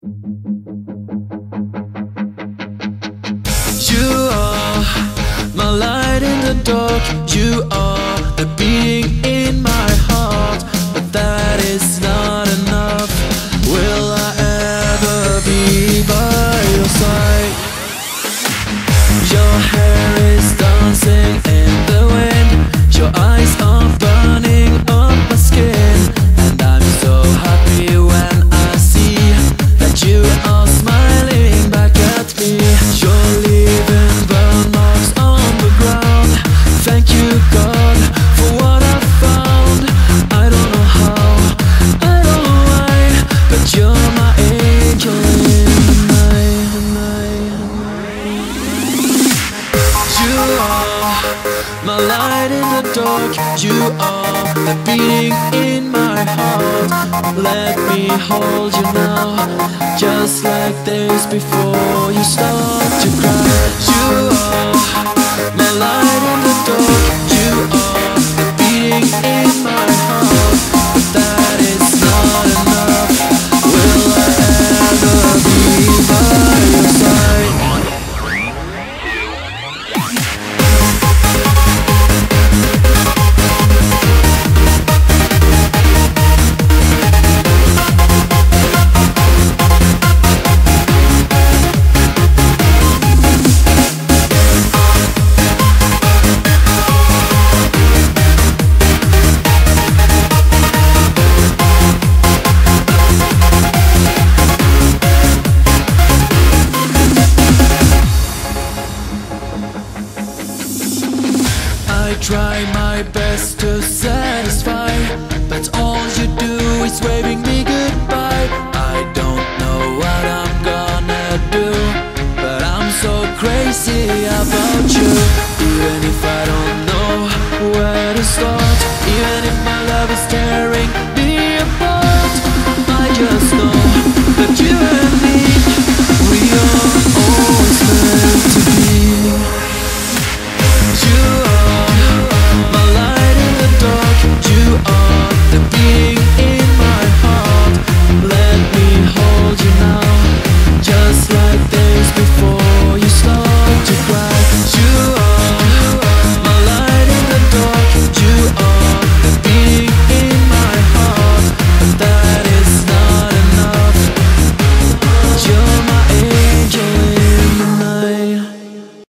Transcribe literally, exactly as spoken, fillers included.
You are my light in the dark. You are the beating in my heart. But that is not enough. Will I ever be by your side? Your hair is dancing in the wind. Your eyes are burning up my skin. And I'm so happy when I see that you are smiling back at me. You're leaving burn marks on the ground. Thank you, God, for what I found. I don't know how, I don't know why, but you're my angel in the night, the night, the night. You are my light in the dark. You are the beating in my heart. Let me hold you now, just like this before you start to cry. You are my light in the dark. You are the beating in my heart. But that is not enough. Will I ever be by your side? I try my best to satisfy, but all you do is waving me goodbye. I don't know what I'm gonna do, but I'm so crazy about you. Even if